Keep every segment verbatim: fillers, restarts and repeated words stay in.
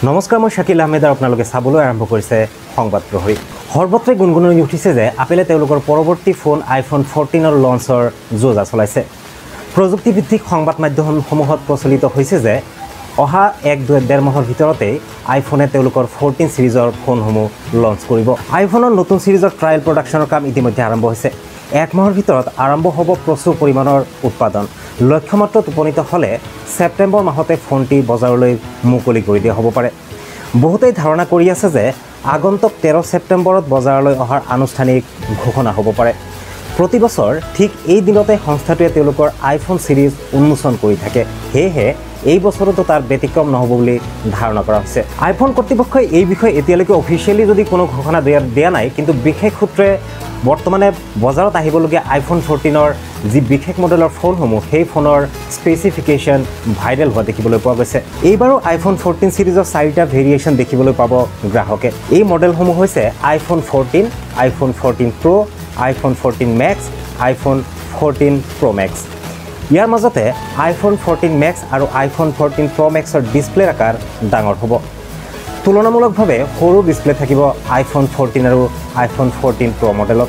নমস্কাৰ মই শাকিল আহমেদ আৰু আপোনালোকে চাবলৈ আৰম্ভ কৰিছে সংবাদ প্ৰহৰী সৰ্বত্ৰে গুণগুণনি উঠিছে যে আপেলে তেওঁলোকৰ পৰৱৰ্তী ফোন আইফোন ফৰ্টিন ৰ লঞ্চৰ যোজা চলাইছে প্ৰযুক্তিভিত্তিক সংবাদ মাধ্যমসমূহত প্ৰচলিত হৈছে যে অহা এক দুই ডেৰ মাহৰ ভিতৰতে আইফোনে তেওঁলোকৰ ফৰ্টিন সিৰিজৰ ফোনসমূহ লঞ্চ কৰিব আইফোনৰ নতুন সিৰিজৰ ট্ৰায়াল প্ৰডাকচনৰ কাম ইতিমধ্যে আৰম্ভ হৈছে এক মাহৰ ভিতৰত আৰম্ভ হ'ব প্ৰচুৰ পৰিমাণৰ উৎপাদন লক্ষ্যমাত্ৰাত উপনীত হ'লে সেপ্টেম্বৰ মাহতে ফোনটি বজাৰলৈ মুকলি কৰি দিয়া হ'ব পাৰে বহুতেই ধাৰণা কৰি আছে যে আগন্তুক তেৰ সেপ্টেম্বৰত বজাৰলৈ অহাৰ আনুষ্ঠানিক ঘোষণা হ'ব পাৰে প্ৰতি বছৰ ঠিক এই দিনতে সংস্থাটোৱে তেওঁলোকৰ আইফোন সিৰিজ উন্মোচন কৰি থাকে হেহে এই বছৰতো তাৰ ব্যতিক্ৰম নহব বুলি ধাৰণা কৰা হৈছে আইফোন কৰ্তৃপক্ষই এই বিষয়ে এতিয়ালৈকে অফিচিয়েলি যদি কোনো ঘোষণা দিয়া নাই কিন্তু বিশেষ সূত্ৰে বৰ্তমানে বজাৰত আহিবলগীয়া আইফোন ফৰ্টিন ৰ যি বিশেষ মডেলৰ ফোনসমূহ সেই ফোনৰ স্পেচিফিকেশ্যন ভাইৰেল হোৱা দেখিবলৈ পোৱা গৈছে এইবাৰো আইফোন ফৰ্টিন সিৰিজৰ চাৰিটা ভেৰিয়েশ্যন দেখিবলৈ পাব গ্ৰাহকে এই মডেলসমূহ হৈছে iPhone fourteen iPhone fourteen pro iPhone fourteen max iPhone fourteen pro max ইয়াৰ মাজতে আইফোন ফৰ্টিন মেক্স আৰু আইফোন ফৰ্টিন প্ৰ মেক্সৰ ডিসপ্লেৰ আকাৰ ডাঙৰ হ'ব তুলনামূলকভাৱে সৰু ডিসপ্লে থাকিব আইফোন ফৰ্টিন আৰু আইফোন ফৰ্টিন প্ৰ মডেলত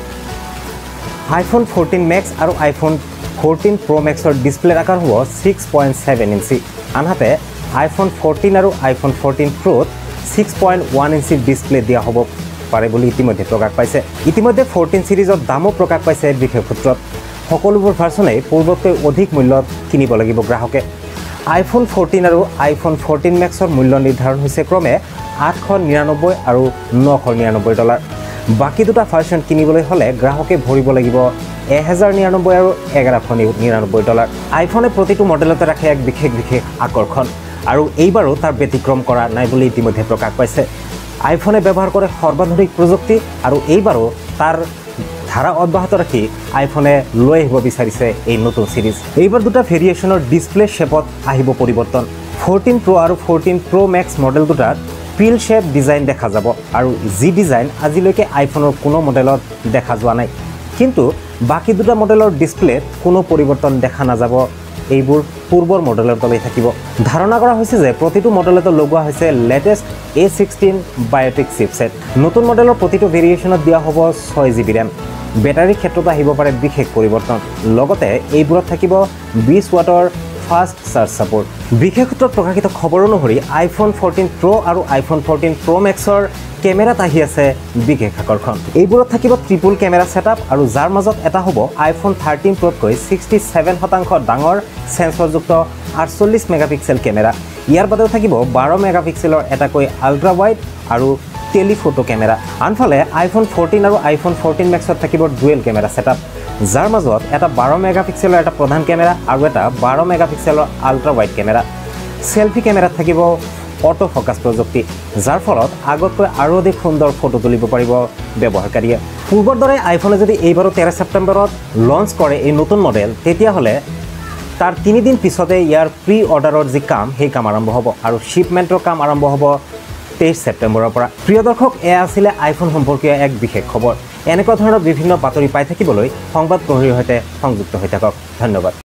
আইফোন ফৰ্টিন মেক্স আৰু আইফোন ফৰ্টিন প্ৰ মেক্সৰ ডিসপ্লেৰ আকাৰ হ'ব ছিক্স পইণ্ট ছেভেন ইঞ্চি আনহাতে আইফোন ফৰ্টিন আৰু আইফোন ফৰ্টিন প্ৰত six point one inch display দিয়া হ'ব পাৰে বুলি ইতিমধ্যে প্ৰকাশ পাইছে ইতিমধ্যে ফৰ্টিন সিৰিজৰ দামো প্ৰকাশ পাইছে বিশেষ সূত্ৰত সকলোবোৰ ভাৰ্চনেই পূৰ্বতকৈ অধিক মূল্যত কিনিব লাগিব গ্ৰাহকে আইফোন ফৰ্টিন আৰু আইফোন ফৰ্টিন মেক্সৰ মূল্য নিৰ্ধাৰণ হৈছে ক্ৰমে আঠশ নিৰানব্বৈ আৰু নশ নিৰানব্বৈ ডলাৰ বাকি দুটা ভাৰ্চন কিনিবলৈ হ'লে গ্ৰাহকে ভৰিব লাগিব এহেজাৰ নিৰানব্বৈ আৰু এঘাৰশ নিৰানব্বৈ ডলাৰ আইফোনে প্ৰতিটো মডেলতে ৰাখে এক বিশেষ বিশেষ আকৰ্ষণ আৰু এইবাৰো তাৰ ব্যতিক্ৰম কৰা নাই বুলি ইতিমধ্যে প্ৰকাশ পাইছে আইফোনে ব্যৱহাৰ কৰে সৰ্বাধুনিক প্ৰযুক্তি আৰু এইবাৰো তাৰ ধাৰা অব্যাহত ৰাখি আইফোনে লৈ আহিব বিচাৰিছে এই নতুন সিৰিজ এইবাৰ দুটা ভেৰিয়েশ্যনৰ ডিসপ্লে শেপত আহিব পৰিৱৰ্তন ফৰ্টিন প্ৰ আৰু ফৰ্টিন প্ৰ মেক্স মডেল দুটাত পিল শেপ ডিজাইন দেখা যাব আৰু জি ডিজাইন আজিলৈকে আইফোনৰ কোনো মডেলত দেখা যোৱা নাই কিন্তু বাকি দুটা মডেলৰ ডিসপ্লেত কোনো পৰিৱৰ্তন দেখা নাযাব এইবোৰ পূৰ্বৰ মডেলৰ দলেই থাকিব ধাৰণা কৰা হৈছে যে প্ৰতিটো মডেলতে লগোৱা হৈছে latest A sixteen bionic chipset নতুন মডেলৰ প্ৰতিটো ভেৰিয়েশ্যনত দিয়া হ'ব ছয় জি বি ৰেম বেটাৰীৰ ক্ষেত্ৰত আহিব পাৰে বিশেষ পৰিৱৰ্তন লগতে এইবোৰত থাকিব বিশ ৱাটৰ ফাষ্ট চাৰ্জ সাপোৰ্ট বিশেষ সূত্ৰত প্ৰকাশিত খবৰ অনুসৰি আইফোন ফৰ্টিন প্ৰ আৰু আইফোন ফৰ্টিন প্ৰ মেক্সৰ কেমেৰাত আহি আছে বিশেষ আকৰ্ষণ এইবোৰত থাকিব ট্ৰিপল কেমেৰা সেটআপ আৰু যাৰ মাজত এটা হ'ব আইফোন থাৰ্টিন প্ৰতকৈ ছিক্সটি ছেভেন শতাংশ ডাঙৰ সেন্সৰযুক্ত আঠচল্লিছ মেগাপিক্সেল কেমেৰা ইয়াৰ বাদেও থাকিব বাৰ মেগাপিক্সেলৰ এটাকৈ আল্ট্ৰা ৱাইড আৰু টেলিফটো কেমেৰা আনফালে আইফোন ফৰ্টিন আৰু আইফোন ফৰ্টিন মেক্সত থাকিব ডুৱেল কেমেৰা সেটআপ যাৰ মাজত এটা বাৰ মেগাপিক্সেলৰ এটা প্ৰধান কেমেৰা আৰু এটা বাৰ মেগাপিক্সেলৰ আল্ট্ৰা ৱাইড কেমেৰা সেলফি কেমেৰাত থাকিব অটো ফোকাস প্ৰযুক্তি যাৰ ফলত আগতকৈ আৰু অধিক সুন্দৰ ফটো তুলিব পাৰিব ব্যৱহাৰকাৰীয়ে পূৰ্বৰ দৰে আইফোনে যদি এইবাৰো তেৰ সেপ্টেম্বৰত লঞ্চ কৰে এই নতুন মডেল তেতিয়াহ'লে তাৰ তিনি দিন পিছতে ইয়াৰ প্ৰি অৰ্ডাৰৰ যি কাম সেই কাম আৰম্ভ হ'ব আৰু শিপমেণ্টৰ কাম আৰম্ভ হ'ব তেইছ সেপ্টেম্বৰৰ পৰা প্ৰিয় দৰ্শক এয়া আছিলে আইফোন সম্পৰ্কীয় এক বিশেষ খবৰ এনেকুৱা ধৰণৰ বিভিন্ন বাতৰি পাই থাকিবলৈ সংবাদ প্ৰহৰীৰ সৈতে সংযুক্ত হৈ থাকক ধন্যবাদ